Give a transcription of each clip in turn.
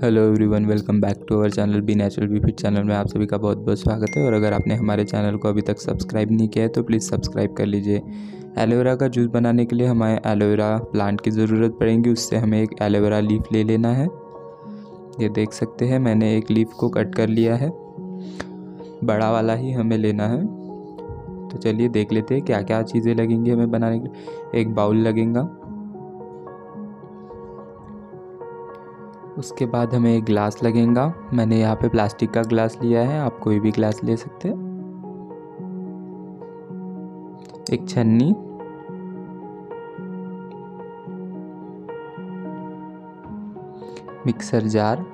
Hello everyone, welcome back to our channel be natural be fit channel में आप सभी का बहुत बहुत स्वागत है। और अगर आपने हमारे चैनल को अभी तक सब्सक्राइब नहीं किया है तो प्लीज़ सब्सक्राइब कर लीजिए। एलोवेरा का जूस बनाने के लिए हमें एलोवेरा प्लांट की ज़रूरत पड़ेगी। उससे हमें एक एलोवेरा लीफ ले लेना है। ये देख सकते हैं, मैंने एक लीफ को कट कर लिया है। बड़ा वाला ही हमें लेना है। तो चलिए देख लेते हैं क्या क्या चीज़ें लगेंगी हमें बनाने के लिए। एक बाउल लगेगा, उसके बाद हमें एक ग्लास लगेगा। मैंने यहाँ पे प्लास्टिक का ग्लास लिया है, आप कोई भी ग्लास ले सकते हैं। एक छन्नी, मिक्सर जार,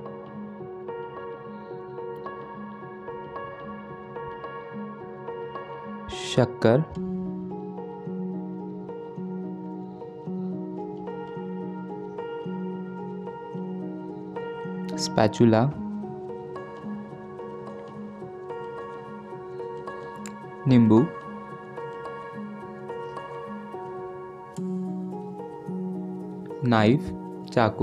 शक्कर, स्पैचुला, नींबू, नाइफ, चाकू,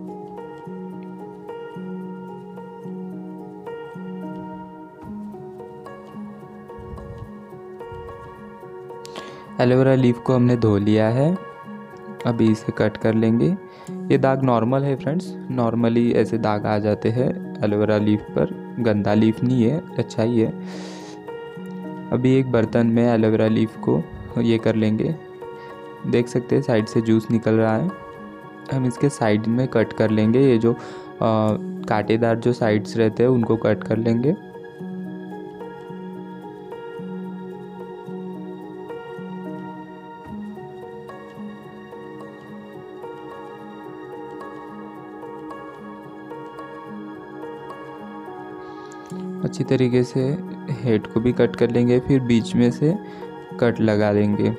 एलोवेरा लीफ को हमने धो लिया है। अभी इसे कट कर लेंगे। ये दाग नॉर्मल है फ्रेंड्स, नॉर्मली ऐसे दाग आ जाते हैं एलोवेरा लीफ पर। गंदा लीफ नहीं है, अच्छा ही है। अभी एक बर्तन में एलोवेरा लीफ को ये कर लेंगे। देख सकते हैं साइड से जूस निकल रहा है। हम इसके साइड में कट कर लेंगे। ये जो कांटेदार जो साइड्स रहते हैं उनको कट कर लेंगे। अच्छी तरीके से हेड को भी कट कर लेंगे, फिर बीच में से कट लगा देंगे।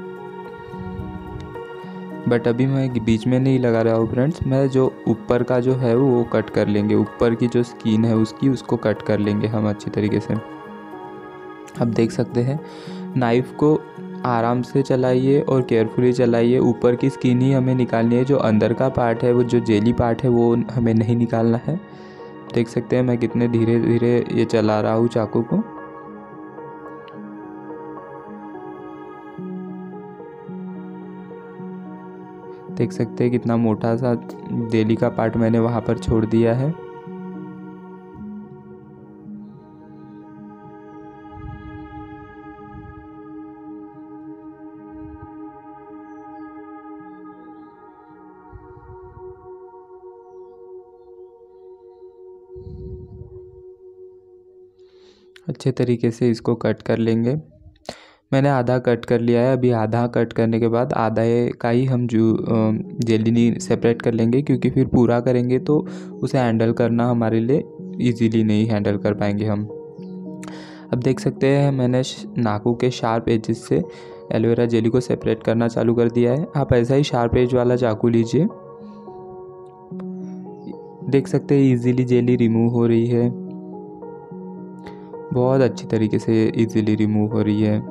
बट अभी मैं बीच में नहीं लगा रहा हूँ फ्रेंड्स, मैं जो ऊपर का जो है वो कट कर लेंगे। ऊपर की जो स्किन है उसको कट कर लेंगे हम अच्छी तरीके से। अब देख सकते हैं, नाइफ़ को आराम से चलाइए और केयरफुली चलाइए। ऊपर की स्किन ही हमें निकालनी है, जो अंदर का पार्ट है, वो जो जेली पार्ट है वो हमें नहीं निकालना है। देख सकते हैं मैं कितने धीरे धीरे ये चला रहा हूँ चाकू को। देख सकते हैं कितना मोटा सा जेली का पार्ट मैंने वहाँ पर छोड़ दिया है। अच्छे तरीके से इसको कट कर लेंगे। मैंने आधा कट कर लिया है। अभी आधा कट करने के बाद आधा का ही हम जेली सेपरेट कर लेंगे, क्योंकि फिर पूरा करेंगे तो उसे हैंडल करना हमारे लिए इजीली नहीं हैंडल कर पाएंगे हम। अब देख सकते हैं मैंने नाखून के शार्प एजेस से एलोवेरा जेली को सेपरेट करना चालू कर दिया है। आप ऐसा ही शार्प एज वाला चाकू लीजिए। देख सकते हैं इजीली जेली रिमूव हो रही है, बहुत अच्छी तरीके से इजीली रिमूव हो रही है।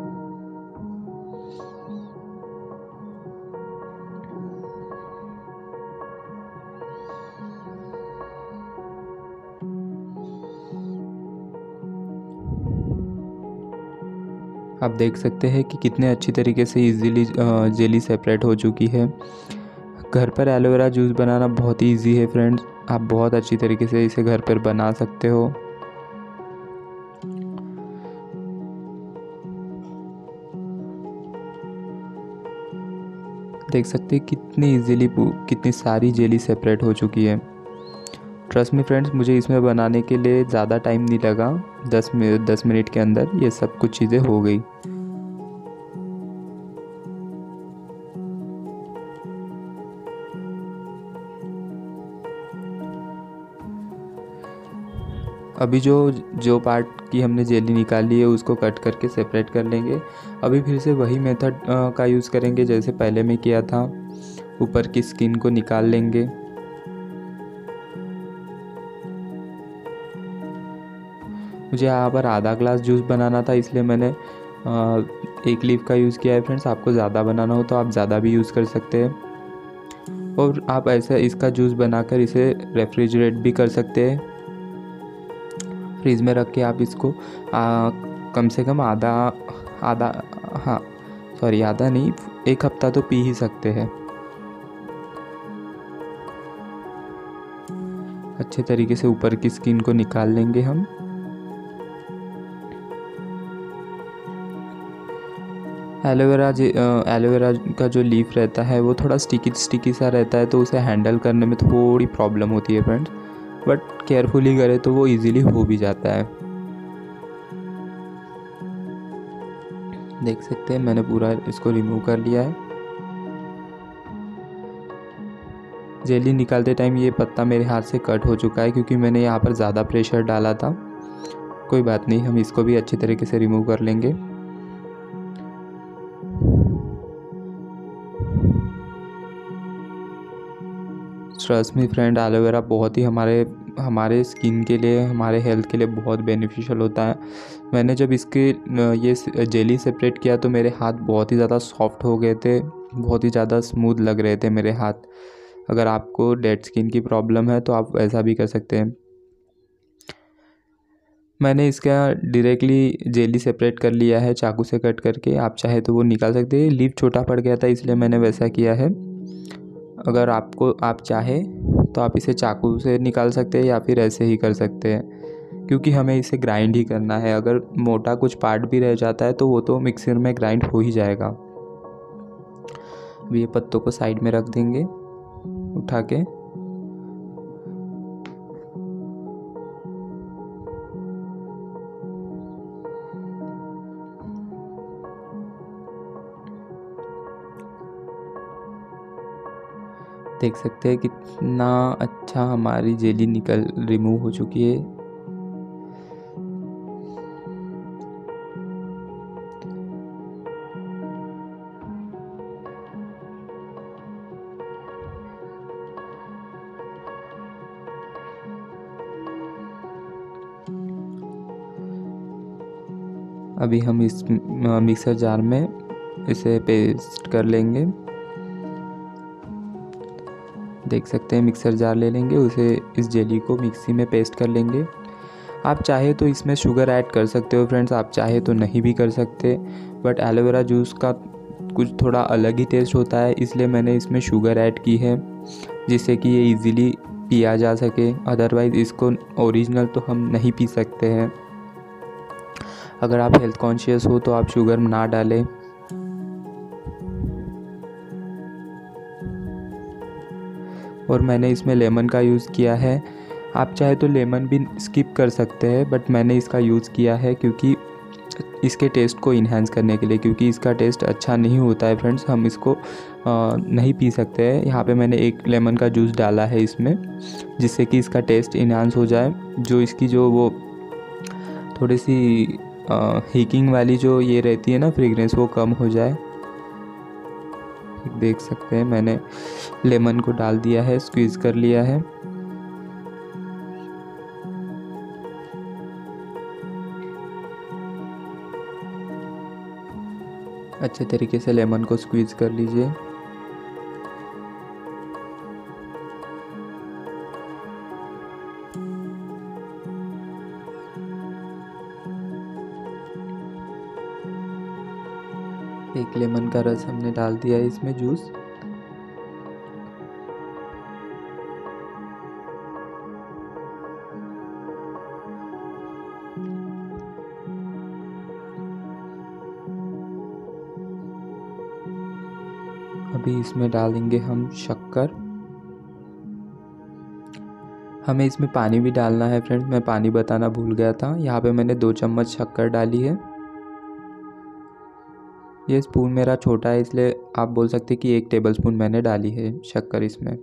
आप देख सकते हैं कि कितने अच्छी तरीके से इजीली जेली सेपरेट हो चुकी है। घर पर एलोवेरा जूस बनाना बहुत ही ईजी है फ्रेंड्स। आप बहुत अच्छी तरीके से इसे घर पर बना सकते हो। देख सकते हैं कितनी इजीली कितनी सारी जेली सेपरेट हो चुकी है। ट्रस्ट मी फ्रेंड्स, मुझे इसमें बनाने के लिए ज़्यादा टाइम नहीं लगा। 10 मिनट के अंदर ये सब कुछ चीज़ें हो गई। अभी जो पार्ट की हमने जेली निकाली है उसको कट करके सेपरेट कर लेंगे। अभी फिर से वही मेथड का यूज़ करेंगे जैसे पहले मैं किया था। ऊपर की स्किन को निकाल लेंगे। मुझे यहाँ पर आधा ग्लास जूस बनाना था, इसलिए मैंने एक लीफ का यूज़ किया है फ्रेंड्स। आपको ज़्यादा बनाना हो तो आप ज़्यादा भी यूज़ कर सकते हैं। और आप ऐसा इसका जूस बनाकर इसे रेफ्रिजरेट भी कर सकते हैं। फ्रीज़ में रख के आप इसको कम से कम आधा नहीं, 1 हफ्ता तो पी ही सकते हैं। अच्छे तरीके से ऊपर की स्किन को निकाल लेंगे हम। एलोवेरा का जो लीफ रहता है वो थोड़ा स्टिकी सा रहता है, तो उसे हैंडल करने में थोड़ी प्रॉब्लम होती है फ्रेंड्स, बट केयरफुली करें तो वो इजीली हो भी जाता है। देख सकते हैं मैंने पूरा इसको रिमूव कर लिया है। जेली निकालते टाइम ये पत्ता मेरे हाथ से कट हो चुका है, क्योंकि मैंने यहाँ पर ज़्यादा प्रेशर डाला था। कोई बात नहीं, हम इसको भी अच्छी तरीके से रिमूव कर लेंगे। ट्रस्ट मी फ्रेंड, एलोवेरा बहुत ही हमारे स्किन के लिए, हमारे हेल्थ के लिए बहुत बेनिफिशियल होता है। मैंने जब ये जेली सेपरेट किया तो मेरे हाथ बहुत ही ज़्यादा सॉफ्ट हो गए थे, बहुत ही ज़्यादा स्मूथ लग रहे थे मेरे हाथ। अगर आपको डेड स्किन की प्रॉब्लम है तो आप ऐसा भी कर सकते हैं। मैंने इसका डायरेक्टली जेली सेपरेट कर लिया है चाकू से कट करके। आप चाहे तो वो निकाल सकते हैं। लीफ छोटा पड़ गया था इसलिए मैंने वैसा किया है। अगर आप चाहे तो आप इसे चाकू से निकाल सकते हैं या फिर ऐसे ही कर सकते हैं, क्योंकि हमें इसे ग्राइंड ही करना है। अगर मोटा कुछ पार्ट भी रह जाता है तो वो तो मिक्सर में ग्राइंड हो ही जाएगा। अब ये पत्तों को साइड में रख देंगे उठा के। देख सकते हैं कितना अच्छा हमारी जेली रिमूव हो चुकी है। अभी हम इस मिक्सर जार में इसे पेस्ट कर लेंगे। देख सकते हैं मिक्सर जार ले लेंगे, उसे इस जेली को मिक्सी में पेस्ट कर लेंगे। आप चाहे तो इसमें शुगर ऐड कर सकते हो फ्रेंड्स, आप चाहे तो नहीं भी कर सकते, बट एलोवेरा जूस का कुछ थोड़ा अलग ही टेस्ट होता है, इसलिए मैंने इसमें शुगर ऐड की है जिससे कि ये इजीली पिया जा सके। अदरवाइज़ इसको ओरिजिनल तो हम नहीं पी सकते हैं। अगर आप हेल्थ कॉन्शियस हो तो आप शुगर ना डालें। और मैंने इसमें लेमन का यूज़ किया है। आप चाहे तो लेमन भी स्किप कर सकते हैं, बट मैंने इसका यूज़ किया है क्योंकि इसके टेस्ट को इन्हेंस करने के लिए, क्योंकि इसका टेस्ट अच्छा नहीं होता है फ्रेंड्स, हम इसको नहीं पी सकते हैं। यहाँ पे मैंने 1 लेमन का जूस डाला है इसमें, जिससे कि इसका टेस्ट इन्हांस हो जाए। जो इसकी जो वो थोड़ी सी हीकिंग वाली जो ये रहती है ना फ्रेगरेंस, वो कम हो जाए। देख सकते हैं मैंने लेमन को डाल दिया है, स्क्वीज़ कर लिया है। अच्छे तरीके से लेमन को स्क्वीज़ कर लीजिए। एक लेमन का रस हमने डाल दिया है इसमें जूस। अभी इसमें डालेंगे हम शक्कर। हमें इसमें पानी भी डालना है फ्रेंड्स, मैं पानी बताना भूल गया था। यहाँ पे मैंने 2 चम्मच शक्कर डाली है। ये स्पून मेरा छोटा है इसलिए आप बोल सकते हैं कि 1 टेबलस्पून मैंने डाली है शक्कर इसमें।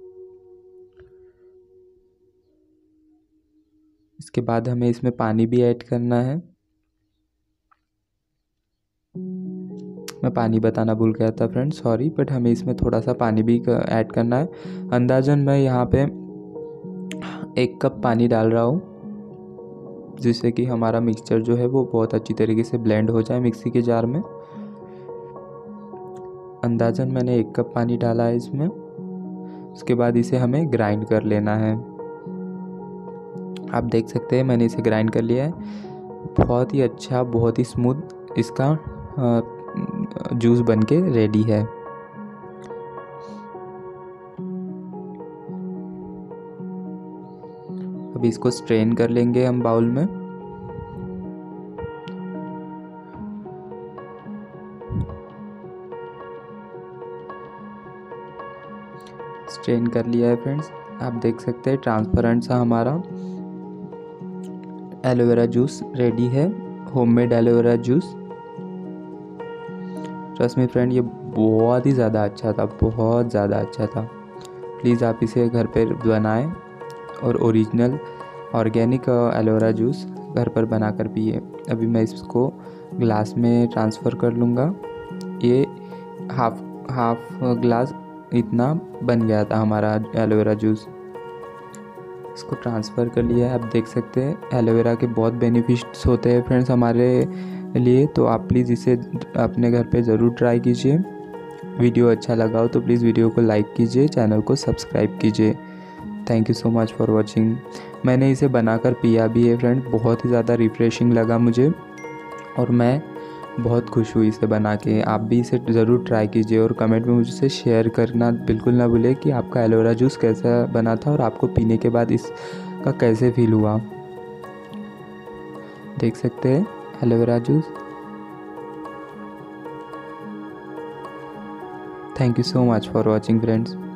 इसके बाद हमें इसमें पानी भी ऐड करना है। मैं पानी बताना भूल गया था फ्रेंड्स, सॉरी, बट हमें इसमें थोड़ा सा पानी भी ऐड करना है। अंदाज़न मैं यहाँ पे 1 कप पानी डाल रहा हूँ, जिससे कि हमारा मिक्सचर जो है वो बहुत अच्छी तरीके से ब्लेंड हो जाए मिक्सी के जार में। अंदाज़न मैंने 1 कप पानी डाला है इसमें। उसके बाद इसे हमें ग्राइंड कर लेना है। आप देख सकते हैं मैंने इसे ग्राइंड कर लिया है। बहुत ही अच्छा, बहुत ही स्मूथ इसका जूस बनके रेडी है। अब इसको स्ट्रेन कर लेंगे हम बाउल में। स्ट्रेन कर लिया है फ्रेंड्स। आप देख सकते हैं ट्रांसपेरेंट सा हमारा एलोवेरा जूस रेडी है, homemade aloe vera juice. Trust me friend, ये बहुत ही ज़्यादा अच्छा था, बहुत ज़्यादा अच्छा था। प्लीज़ आप इसे घर पर बनाएं और ओरिजिनल ऑर्गेनिक एलोवेरा जूस घर पर बनाकर पिए। अभी मैं इसको ग्लास में ट्रांसफ़र कर लूँगा। ये हाफ ग्लास इतना बन गया था हमारा एलोवेरा जूस। इसको ट्रांसफ़र कर लिया है। आप देख सकते हैं एलोवेरा के बहुत बेनिफिट्स होते हैं फ्रेंड्स हमारे लिए, तो आप प्लीज़ इसे अपने घर पे ज़रूर ट्राई कीजिए। वीडियो अच्छा लगा हो तो प्लीज़ वीडियो को लाइक कीजिए, चैनल को सब्सक्राइब कीजिए। Thank you so much for watching. मैंने इसे बनाकर पिया भी है फ्रेंड, बहुत ही ज़्यादा रिफ़्रेशिंग लगा मुझे और मैं बहुत खुश हुई इसे बना के। आप भी इसे ज़रूर ट्राई कीजिए और कमेंट में मुझसे शेयर करना बिल्कुल ना भूलें कि आपका एलोवेरा जूस कैसा बना था और आपको पीने के बाद इसका कैसे फील हुआ। देख सकते हैं aloe vera juice. Thank you so much for watching friends.